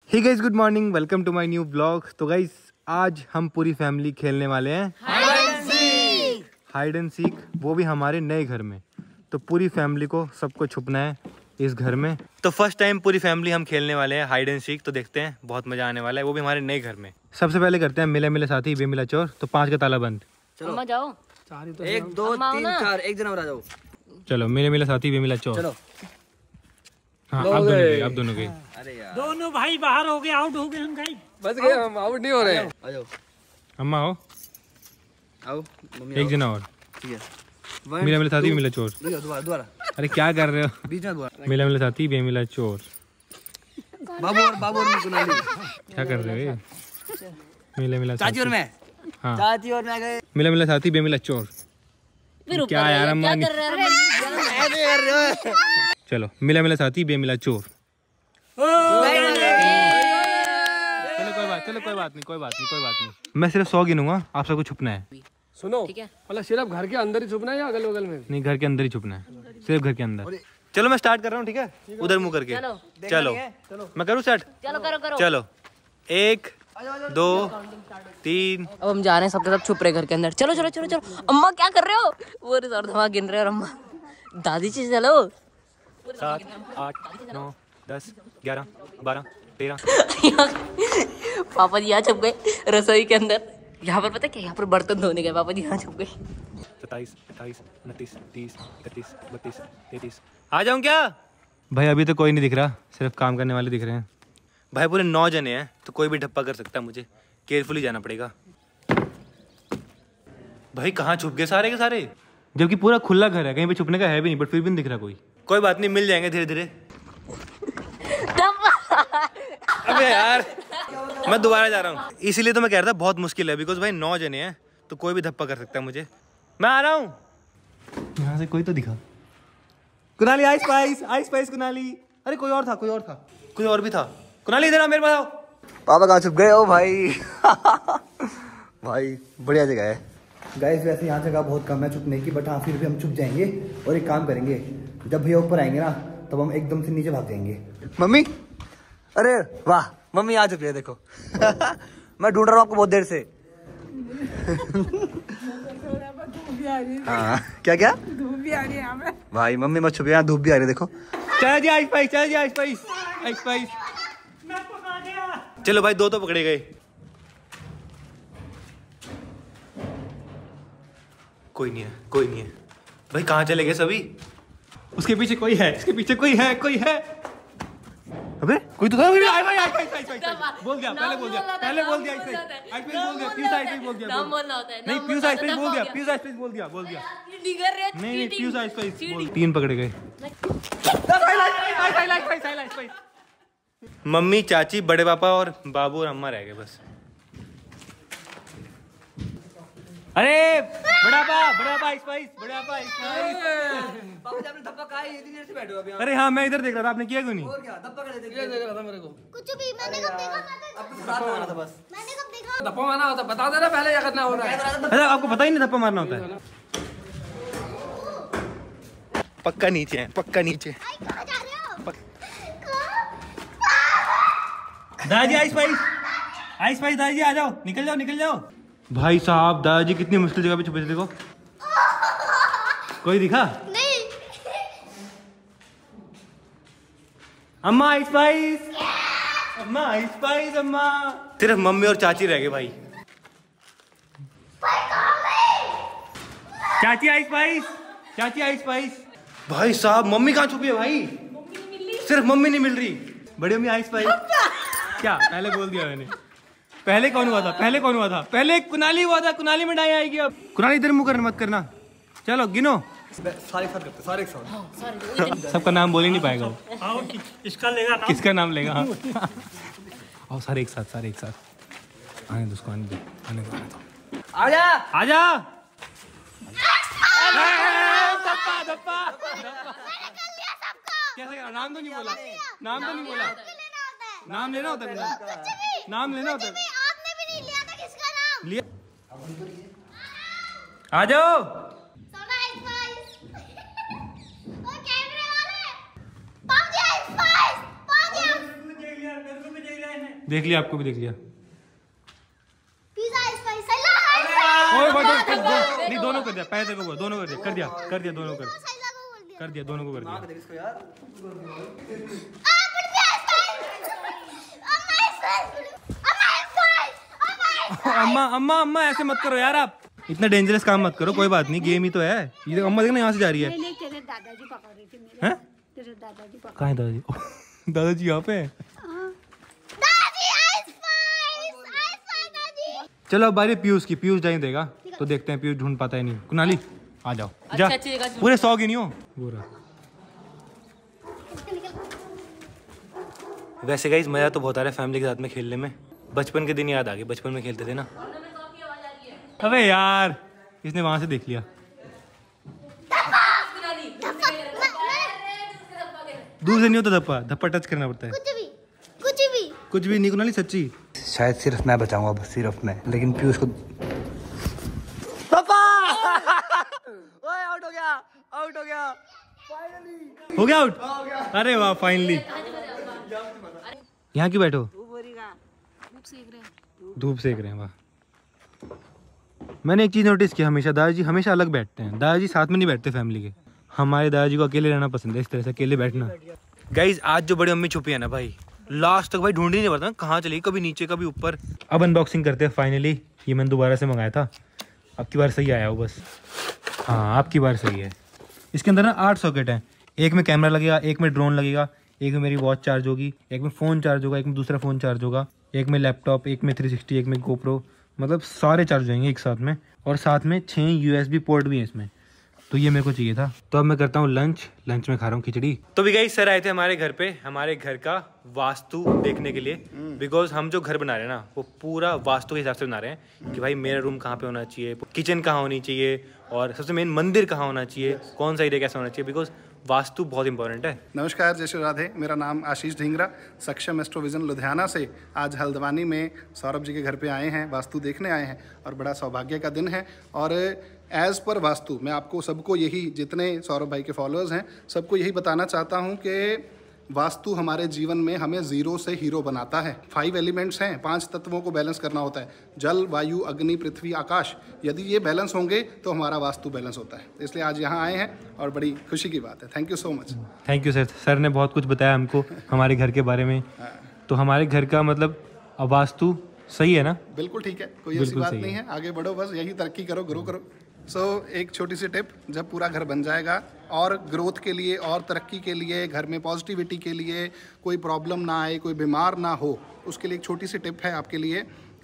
Hey guys, good morning, welcome to my new blog. तो guys आज हम पूरी फैमिली खेलने वाले हैं हाइड एंड सीक, वो भी हमारे नए घर में। तो पूरी फैमिली को सबको छुपना है इस घर में। तो फर्स्ट टाइम पूरी फैमिली हम खेलने वाले हैं हाइड एंड सीक। तो देखते हैं, बहुत मजा आने वाला है, वो भी हमारे नए घर में। सबसे पहले करते हैं मिले मिले साथी बेमिला चोर। तो 5 का ताला बंद। चलो जाओ। 1 2 3 4 एक जना आ जाओ। चलो मिले मिले साथी बेमिला चोर। चलो हाँ, अब दोनों गए। अरे यार दोनों भाई बाहर हो गए, आउट हो गए हम गाइस। बच गए हम, आउट नहीं हो रहे। आ जाओ अम्मा हो, आओ मम्मी एक जना और। ठीक है, मिले मिले साथी बेमिला चोर। दोबारा अरे क्या कर रहे हो? बीच में दोबारा। मिले मिले साथी बेमिला चोर। बाबू और कुनाली क्या कर रहे हो? मिले मिला चाची और मैं। हाँ, चाची और मैं गए। मिला मिला साथी बेमिला चोर। क्या यार अम्मा कर रहे ऐसे कर रहे हो। चलो मिला मिला साथी बेमिला चोर। चलो कोई बात नहीं। मैं सिर्फ 100 गिनूंगा, आप सबको छुपना है। सुनो, ठीक है। मतलब सिर्फ घर के अंदर ही छुपना है या अगल बगल में? नहीं, घर के अंदर ही छुपना है, सिर्फ घर के अंदर। चलो मैं स्टार्ट कर रहा हूँ, ठीक है? उधर मुंह करके चलो मैं करूँ स्टार्ट? चलो करो। चलो 1 2 3। अब हम जा रहे हैं, सबके सब छुप रहे घर के अंदर। चलो। अम्मा क्या कर रहे हो? वो धमा गिन रहे हो। और अम्मा दादी जी चलो। 7 8 9 10 11 12 13। पापा जी यहाँ छुप गए रसोई के अंदर। यहाँ पर पता है क्या, यहाँ पर बर्तन धोने गए पापा जी, यहाँ छुप गए। 27 28 29 30 31 32 33। आ जाऊं क्या भाई? अभी तो कोई नहीं दिख रहा, सिर्फ काम करने वाले दिख रहे हैं भाई। पूरे 9 जने हैं, तो कोई भी ढप्पा कर सकता है, मुझे केयरफुली जाना पड़ेगा। भाई कहाँ छुप गए सारे के सारे? जबकि पूरा खुला घर है, कहीं पे छुपने का है भी नहीं, बट फिर भी नहीं दिख रहा कोई। कोई बात नहीं, मिल जाएंगे धीरे धीरे। अबे यार मैं दोबारा जा रहा हूँ, इसीलिए तो मैं कह रहा था बहुत मुश्किल है, बिकॉज भाई 9 जने हैं, तो कोई भी धप्पा कर सकता है मुझे। मैं आ रहा हूँ। यहाँ से कोई तो दिखा। Kunali ice spice Kunali. अरे कोई और था, कोई और भी था। कुनाली इधर आ, मेरे पास आओ। पापा कहाँ छुप गए? ओ भाई भाई बढ़िया जगह है गाइस। वैसे यहाँ जगह बहुत कम है छुपने की, बट हाँ फिर भी हम छुप जाएंगे। और एक काम करेंगे, जब भैया ऊपर आएंगे ना, तब हम एकदम से नीचे भाग जाएंगे। मम्मी, अरे वाह, मम्मी आ चुकी है देखो। मैं ढूंढ रहा हूँ आपको बहुत देर से। हाँ क्या धूप भी आ रही है यहाँ भाई। मम्मी मत छुपे, यहाँ धूप भी आ रही है देखो। चल जी आइस स्पाइस। चलो भाई 2 तो पकड़े गए। कोई नहीं है भाई। कहाँ चले गए सभी? उसके पीछे कोई है, अबे कोई तो था। बोल दिया पीयूष आइस स्पाइस। 3 पकड़े गए। मम्मी, चाची, बड़े पापा और बाबू और अम्मा रह गए बस। अरे बड़ा पापा स्पाइस। अरे हाँ, मैं इधर देख रहा था, आपने किया क्यों नहीं? कुछ भी मैंने कब देखा? धप्पा मारना होता, बता देना पहले क्या करना होता है। अरे आपको पता ही नहीं धप्पा मारना होता है? पक्का नीचे है। कहाँ जा रहे हो? दादाजी आइस स्पाइस दादाजी आ जाओ, निकल जाओ। भाई साहब, दादाजी कितनी मुश्किल जगह पे छुपे थे, देखो। कोई दिखा? नहीं। अम्मा आइस स्पाइस। अम्मा, सिर्फ मम्मी और चाची रह गए भाई। चाची आइस स्पाइस। भाई साहब, मम्मी कहाँ छुपी है भाई? सिर्फ मम्मी नहीं मिल रही। बड़ी मम्मी आइस स्पाइस। क्या पहले बोल दिया मैंने? पहले कौन हुआ था? पहले कुनाली हुआ था। कुनाली में डाई आएगी अब। कुनाली इधर मुंह करना मत करना। चलो गिनो। सारे एक साथ। सबका नाम बोल ही नहीं पाएगा वो। इसका लेगा नाम। किसका नाम लेगा? आओ सारे एक साथ। आने दो उसको, आने दो। आजा। धप्पा। कैसे? नाम तो नहीं बोला। नाम लेना होता है। आपने भी नहीं लिया था, किसका नाम लिया? आ जाओ। देख लिया, आपको भी देख लिया। पिज़्ज़ा स्पाइस ओए भाई नहीं, दोनों कर दिया, पैसे को दोनों कर दिया, कर दिया दोनों कर दिया, दोनों को कर दिया। अम्मा अम्मा अम्मा ऐसे मत करो यार, आप इतना डेंजरस काम मत करो। कोई बात नहीं, गेम ही तो है। ये अम्मा देखना यहाँ से जा रही है। नहीं, तेरे दादाजी पकड़ रहे थे मेरे। हैं? तेरे दादाजी पकड़। कहाँ है दादाजी? दादाजी यहाँ पे है। चलो अब बारी पीयूष की। पीयूष जाने देगा तो देखते हैं, पीयूष ढूंढ पाता है नहीं। कुनाली आ जाओ, जा। अच्छी जगह पूरे 100 गिनी हो पूरा। वैसे गाइस मजा तो बहुत आ रहा है फैमिली के साथ में खेलने में। बचपन के दिन याद आ गए, बचपन में खेलते थे ना। अबे यार, इसने वहां से देख लिया। दूर से नहीं होता धप्पा, धप्पा टच करना पड़ता है। कुछ भी नहीं कुनाली, सच्ची। शायद सिर्फ मैं बचाऊंगा, बस सिर्फ मैं। लेकिन पीयूष को पापा ओए आउट हो गया, आउट हो गया, फाइनली हो गया आउट। अरे वाह, फाइनली। यहाँ क्यों बैठो? धूप सेक रहे हैं। वाह, मैंने एक चीज नोटिस की, हमेशा दादाजी हमेशा अलग बैठते हैं। दादाजी साथ में नहीं बैठते फैमिली के। हमारे दादाजी को अकेले रहना पसंद है, इस तरह से अकेले बैठना। गाइज आज जो बड़ी मम्मी छुपी है ना भाई, लास्ट तक भाई ढूंढ ही नहीं पड़ता कहाँ चली, कभी नीचे कभी ऊपर। अब अनबॉक्सिंग करते हैं फाइनली। ये मैंने दोबारा से मंगाया था, अब की बार सही आया हो बस। हाँ, आपकी बार सही है। इसके अंदर ना 8 सॉकेट हैं। एक में कैमरा लगेगा, एक में ड्रोन लगेगा, एक में मेरी वॉच चार्ज होगी, एक में फ़ोन चार्ज होगा, एक में दूसरा फ़ोन चार्ज होगा, एक में लैपटॉप, एक में 360, एक में गोप्रो। मतलब सारे चार्ज हो जाएंगे एक साथ में। और साथ में 6 USB पोर्ट भी है इसमें। तो ये मेरे को चाहिए था। तो अब मैं करता हूँ लंच में खा रहा हूँ खिचड़ी। तो भी गाइस सर आए थे हमारे घर पे, हमारे घर का वास्तु देखने के लिए। बिकॉज हम जो घर बना रहे हैं ना, वो पूरा वास्तु के हिसाब से बना रहे हैं कि भाई मेरा रूम कहाँ पे होना चाहिए, किचन कहाँ होनी चाहिए, और सबसे मेन मंदिर कहाँ होना चाहिए, कौन सा एरिया कैसा होना चाहिए। बिकॉज वास्तु बहुत इंपॉर्टेंट है। नमस्कार, जय श्री राधे। मेरा नाम आशीष ढींगरा, सक्षम एस्ट्रोविजन लुधियाना से आज हल्द्वानी में सौरभ जी के घर पे आए हैं, वास्तु देखने आए हैं। और बड़ा सौभाग्य का दिन है। और एज़ पर वास्तु मैं आपको सबको यही, जितने सौरभ भाई के फॉलोअर्स हैं, सबको यही बताना चाहता हूँ कि वास्तु हमारे जीवन में हमें ज़ीरो से हीरो बनाता है। 5 एलिमेंट्स हैं, 5 तत्वों को बैलेंस करना होता है, जल, वायु, अग्नि, पृथ्वी, आकाश। यदि ये बैलेंस होंगे तो हमारा वास्तु बैलेंस होता है। इसलिए आज यहाँ आए हैं और बड़ी खुशी की बात है। Thank you so much. Thank you sir. Sir ने बहुत कुछ बताया हमको हमारे घर के बारे में। तो हमारे घर का मतलब वास्तु सही है ना? बिल्कुल ठीक है, कोई ऐसी बात नहीं है। आगे बढ़ो, बस यही तरक्की करो, ग्रो करो। एक छोटी सी टिप, जब पूरा घर बन जाएगा और ग्रोथ के लिए और तरक्की के लिए, घर में पॉजिटिविटी के लिए, कोई प्रॉब्लम ना आए, कोई बीमार ना हो, उसके लिए एक छोटी सी टिप है आपके लिए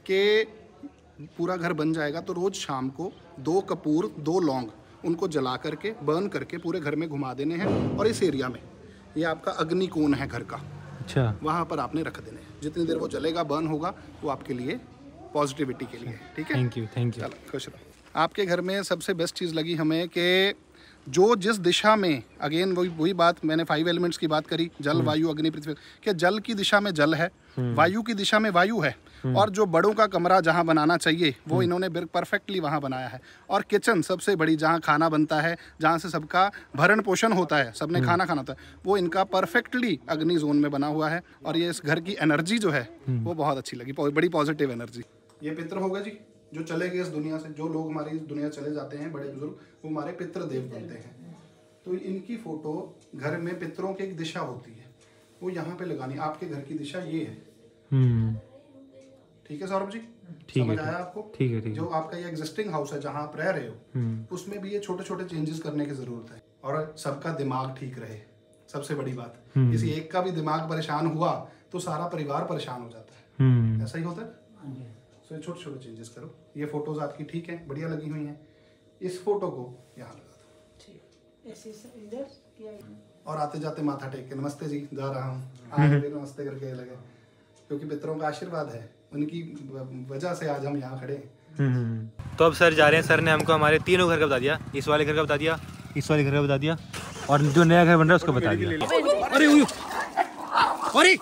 कि पूरा घर बन जाएगा तो रोज़ शाम को 2 कपूर, 2 लौंग, उनको जला करके, बर्न करके पूरे घर में घुमा देने हैं। और इस एरिया में ये आपका अग्नि कोण है घर का, अच्छा, वहाँ पर आपने रख देने हैं। जितनी देर वो जलेगा, बर्न होगा, वो आपके लिए पॉजिटिविटी के लिए। ठीक है, थैंक यू। चलो खुश रहो। आपके घर में सबसे बेस्ट चीज़ लगी हमें कि जो जिस दिशा में, अगेन वही बात मैंने 5 एलिमेंट्स की बात करी, जल, वायु, अग्नि, पृथ्वी, कि जल की दिशा में जल है, वायु की दिशा में वायु है, और जो बड़ों का कमरा जहाँ बनाना चाहिए वो इन्होंने परफेक्टली वहाँ बनाया है। और किचन सबसे बड़ी, जहाँ खाना बनता है, जहाँ से सबका भरण पोषण होता है, सबने खाना खाना होता है, वो इनका परफेक्टली अग्नि जोन में बना हुआ है। और ये इस घर की एनर्जी जो है वो बहुत अच्छी लगी, बड़ी पॉजिटिव एनर्जी। ये पितर होगा जी, जो चले गए इस दुनिया से। जो लोग हमारी इस दुनिया चले जाते हैं, बड़े बुजुर्ग, वो हमारे पितृ देव बनते हैं। तो इनकी फोटो घर में, पितरों की एक दिशा होती है, वो यहाँ पे लगानी। आपके घर की दिशा ये है। ठीक है सौरभ जी, समझ आया आपको? ठीक है। जो आपका ये एग्जिस्टिंग हाउस है जहाँ आप रह रहे हो, उसमें भी ये छोटे छोटे चेंजेस करने की जरूरत है। और सबका दिमाग ठीक रहे, सबसे बड़ी बात। किसी एक का भी दिमाग परेशान हुआ तो सारा परिवार परेशान हो जाता है। ऐसा ही होता है। सो छोटे छोटे चेंजेस करो। ये फोटोज आपकी ठीक है, बढ़िया लगी हुई हैं। इस फोटो को यहाँ लगा दो और आते जाते माथा टेक के नमस्ते जी, जा रहा हूँ, आगे नमस्ते करके लगे, क्योंकि पितरों का आशीर्वाद है, उनकी वजह से आज हम यहाँ खड़े हैं। तो अब सर जा रहे हैं। सर ने हमको हमारे तीनों घर का बता दिया, इस वाले घर का बता दिया, इस वाले घर का बता दिया, और जो नया घर बन रहा है उसको बता दिया। अरे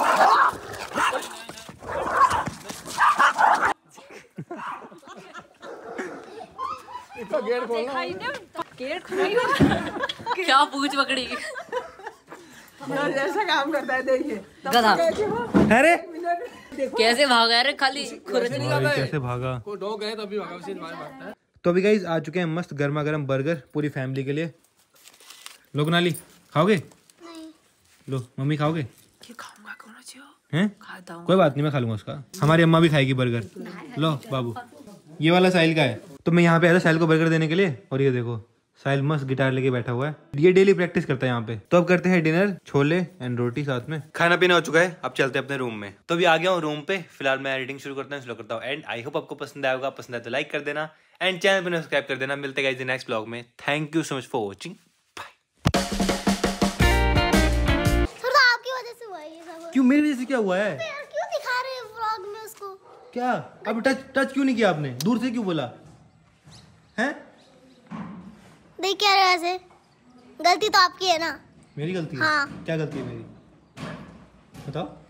गेट खोलो। क्या पूछ पकड़ी जैसा काम करता है, देखिए। गधा। अरे कैसे भागा रे, खाली खुरच नहीं भाई कैसे भागा। कोई डॉग गए तो अभी भागा, उसी बारे भागता है। तो अभी गाइस आ चुके हैं मस्त गर्मा गर्म बर्गर पूरी फैमिली के लिए। लो कुनाली खाओगे? नहीं। लो मम्मी खाओगे? खाऊंगा, कौन चाहिए हैं? खाता हूँ। कोई बात नहीं, मैं खा लूंगा उसका। हमारी अम्मा भी खाएगी बर्गर। लो बाबू, ये वाला साहिल का है। तो मैं यहाँ पे आया था साहिल को बर्गर देने के लिए, और ये देखो साहिल मस्त गिटार लेके बैठा हुआ है। ये डेली प्रैक्टिस करता है यहाँ पे। तो अब करते हैं डिनर, छोले एंड रोटी साथ में। खाना पीना हो चुका है, अब चलते हैं अपने रूम में। तो अभी आ गया हूँ रूम पे। फिलहाल मैं एडिटिंग शुरू करता हूँ, स्लो करता हूँ। एंड आई होप आपको पसंद आएगा। पसंद आए तो लाइक कर देना एंड चैनल पर सब्सक्राइब कर देना। मिलते हैं गाइस नेक्स्ट ब्लॉग में। Thank you so much for watching. आपकी वजह से हुआ ये सब। क्यों मेरी वजह से क्या हुआ है? क्यों दिखा रहे हैं व्लॉग में उसको? क्या अब टच क्यों नहीं किया आपने? दूर से क्यों बोला है? देख क्या रहे हो ऐसे? गलती तो आपकी है ना। मेरी गलती है? हाँ। क्या गलती है मेरी बताओ।